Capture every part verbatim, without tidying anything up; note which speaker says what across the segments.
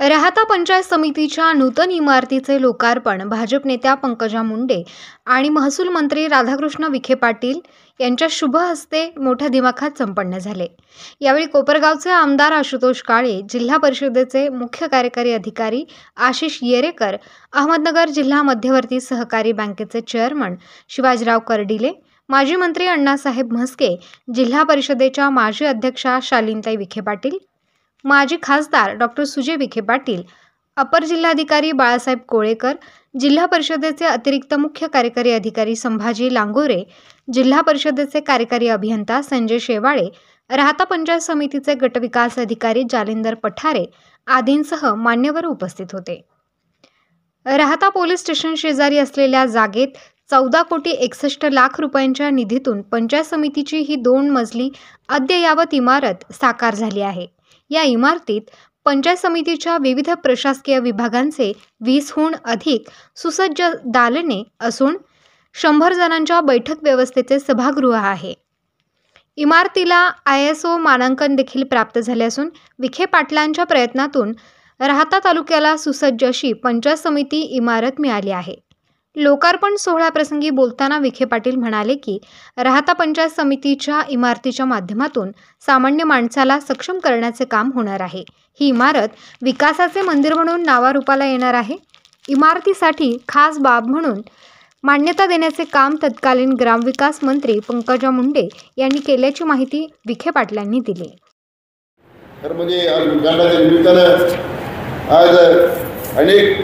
Speaker 1: राहाता पंचायत समितीच्या नूतन इमारतीचे लोकार्पण भाजप नेत्या पंकजा मुंडे आणि महसूल मंत्री राधाकृष्ण विखे पाटील यांच्या शुभ हस्ते मोठ्या दिमाखात संपन्न झाले। यावेळी कोपरगावचे आमदार आशुतोष काळे, जिल्हा परिषदेचे मुख्य कार्यकारी अधिकारी आशिष येरेकर, अहमदनगर जिल्हा मध्यवर्ती सहकारी बँकेचे चेअरमन शिवाजीराव कर्डिले, माजी मंत्री अण्णासाहेब म्हस्के, जिल्हा परिषदेच्या माजी अध्यक्षा शालिनताई विखे पाटील, माजी खासदार डॉक्टर सुजय विखे पाटील, अपर जिल्हाधिकारी बाळासाहेब कोळेकर, जिल्हा परिषदेचे अतिरिक्त मुख्य कार्यकारी अधिकारी संभाजी लांगोरे, जिल्हा परिषदेचे कार्यकारी अभियंता संजय शेवाळे, राहाता पंचायत समितीचे गटविकास अधिकारी जालिंदर पठारे आदींसह मान्यवर उपस्थित होते। राहाता पोलीस स्टेशन शेजारी असलेल्या जागेत चौदा कोटी एकसष्ट लाख रुपयांच्या निधीतून पंचायत समितीची ही दोन मजली अद्ययावत इमारत साकार झाली आहे। या इमारतीत पंचायत समितीच्या विविध प्रशासकीय विभागांचे वीसहून अधिक सुसज्ज दालने असून शंभर जणांच्या बैठक व्यवस्थेचे सभागृह आहे। इमारतीला आय एस ओ मानांकन देखील प्राप्त झाले असून विखे पाटलांच्या प्रयत्नातून राहाता तालुक्याला सुसज्ज अशी पंचायत समिती इमारत मिळाली आहे। लोकार्पण सोहळ्याप्रसंगी बोलताना विखे पाटील म्हणाले की राहाता पंचायत समितीच्या इमारतीच्या माध्यमातून सामान्य माणसाला सक्षम करण्याचे काम होणार आहे। ही इमारत विकासाचे मंदिर म्हणून नावारूपाला येणार आहे। इमारतीसाठी खास बाब म्हणून मान्यता देण्याचे काम तत्कालीन ग्रामविकास मंत्री पंकजा मुंडे यांनी केल्याची माहिती विखे पाटलांनी दिली।
Speaker 2: तर म्हणजे आज उद्घाटनाच्या निमित्तानं आज अनेक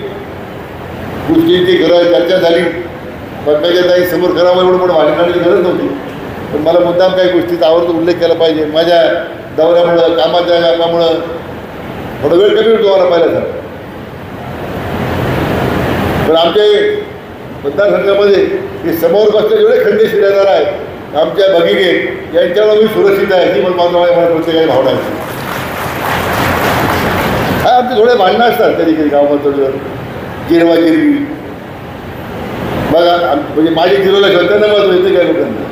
Speaker 2: गोष्टींची गरज चर्चा झाली। पंकजाताई समोर करावं एवढं मोठं वाढण्याची गरज नव्हती, पण मला मुद्दाम काही गोष्टीचा आवर्जून उल्लेख केला पाहिजे। माझ्या दौऱ्यामुळं, कामाच्या कामामुळं थोडा वेळ कमी होतो मला पाहिला झाला, पण आमच्या मतदारसंघामध्ये हे समोर बसले जेवढे खंडे शिलेदार आहेत आमच्या भगिनी यांच्यावर मी सुरक्षित आहे ही मला मला प्रत्येकाची भावना आहे। आमचे थोडे भांडणं असतात कधी कधी गावामध्ये, जिरवा जिरवी बघा, म्हणजे माझी जिरोला शब्दांना महत्व येते काय लोकांना।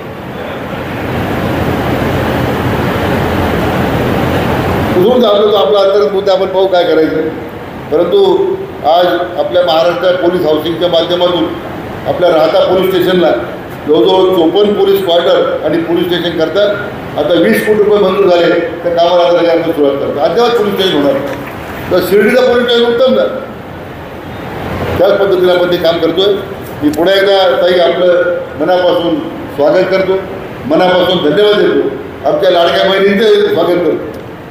Speaker 2: कुठून आपलं तो आपला अंतर्गत मुद्दा आपण पाहू काय करायचं। परंतु आज आपल्या महाराष्ट्र पोलीस हाऊसिंगच्या माध्यमातून आपल्या राहाता पोलीस स्टेशनला जवळजवळ चोपन्न पोलीस क्वार्टर आणि पोलीस स्टेशन करतात। आता वीस कोटी रुपये मंजूर झाले तर कामाला आता आपण सुरुवात करतो। अद्याप पोलीस स्टेशन होणार तर शिर्डीचा पोलीस स्टेशन उत्तम ना, त्याच पद्धतीने आपण ते काम करतोय। मी पुन्हा एकदा ताई आपलं मनापासून स्वागत करतो, मनापासून धन्यवाद देतो, आमच्या लाडक्या बहिणींचं स्वागत करतो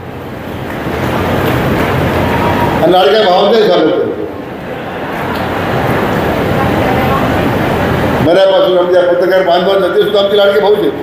Speaker 2: आणि लाडक्या भावांचंही स्वागत करतो। मनापासून आमच्या पत्रकार बांधवांना ते सुद्धा आमचे लाडके भाऊच आहेत,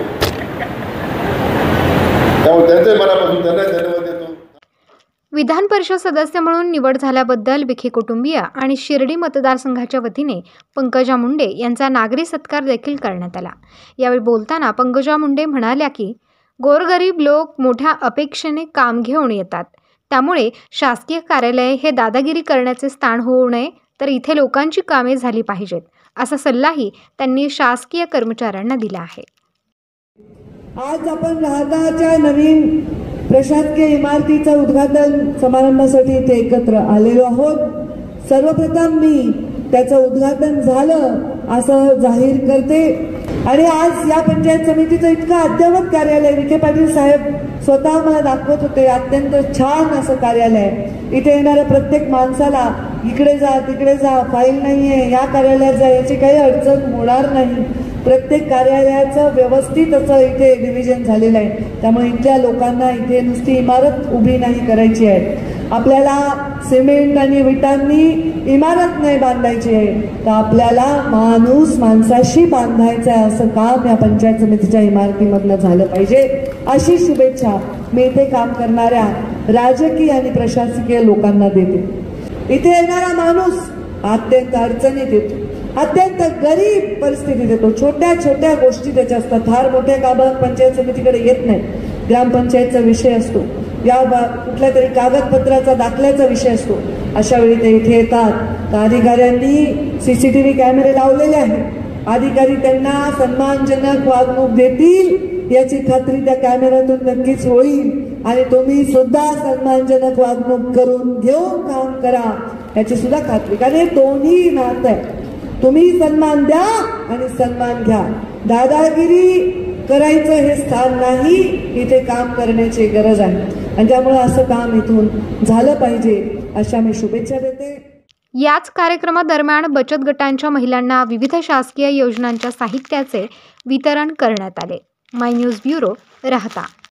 Speaker 2: त्यामुळे त्यांचंही मनापासून त्यांना धन्यवाद देतो।
Speaker 1: विधान परिषद सदस्य म्हणून निवड झाल्याबद्दल विखे कुटुंबीय आणि शिर्डी मतदारसंघाच्या वतीने पंकजा मुंडे यांचा नागरी सत्कार देखील करण्यात आला। यावेळी बोलताना पंकजा मुंडे म्हणाल्या की गोरगरीब लोक मोठ्या अपेक्षेने काम घेऊन येतात, त्यामुळे शासकीय कार्यालय हे दादागिरी करण्याचे स्थान होऊ नये, तर इथे लोकांची कामे झाली पाहिजेत असा सल्लाही त्यांनी शासकीय कर्मचाऱ्यांना दिला आहे।
Speaker 3: आज आपण राहाताच्या नवीन प्रशासकीय इमारतीचं उद्घाटन समारंभासाठी इथे एकत्र आलेलो आहोत। सर्वप्रथम मी त्याचं उद्घाटन झालं असं जाहीर करते आणि आज या पंचायत समितीचं इतकं अद्ययावत कार्यालय विखे पाटील साहेब स्वतः मला दाखवत होते। अत्यंत छान असं कार्यालय, इथे येणाऱ्या प्रत्येक माणसाला इकडे जा तिकडे जा, फाईल नाहीये या कार्यालयात जा याची काही अडचण होणार नाही। प्रत्येक कार्यालयाचं व्यवस्थित असं इथे डिव्हिजन झालेलं आहे, त्यामुळे इथल्या लोकांना इथे नुसती इमारत उभी नाही करायची आहे, आपल्याला सिमेंट आणि विटांनी इमारत नाही बांधायची आहे, तर आपल्याला माणूस माणसाशी बांधायचं आहे असं काम या पंचायत समितीच्या इमारतीमधनं झालं पाहिजे। अशी शुभेच्छा मी इथे काम करणाऱ्या राजकीय आणि प्रशासकीय लोकांना देते। इथे येणारा माणूस अत्यंत अडचणीत येतो, अत्यंत गरीब परिस्थितीत येतो, छोट्या छोट्या गोष्टी त्याच्या असतात, फार मोठ्या कामं पंचायत समितीकडे येत नाही। ग्रामपंचायतचा विषय असतो, या कुठल्या तरी कागदपत्राचा दाखल्याचा विषय असतो, अशा वेळी ते इथे येतात। अधिकाऱ्यांनी सीसीटीव्ही कॅमेरे लावलेले आहेत, अधिकारी त्यांना सन्मानजनक वागणूक देतील याची खात्री त्या कॅमेऱ्यातून नक्कीच होईल आणि तुम्ही सुद्धा सन्मानजनक वागणूक करून घेऊन काम करा याची सुद्धा खात्री, कारण हे दोन्ही नातं आहे. तुम्ही सन्मान द्या आणि सन्मान घ्या. दादागिरी करायचं हे स्थान नाही, इथे काम करण्याची गरज आहे आणि त्यामुळे असं काम इथून झालं पाहिजे अशा मी शुभेच्छा देते.
Speaker 1: याच कार्यक्रमादरम्यान बचत गटांच्या महिलांना विविध शासकीय योजनांच्या साहित्याचे वितरण करण्यात आले. माय न्यूज ब्युरो, राहता.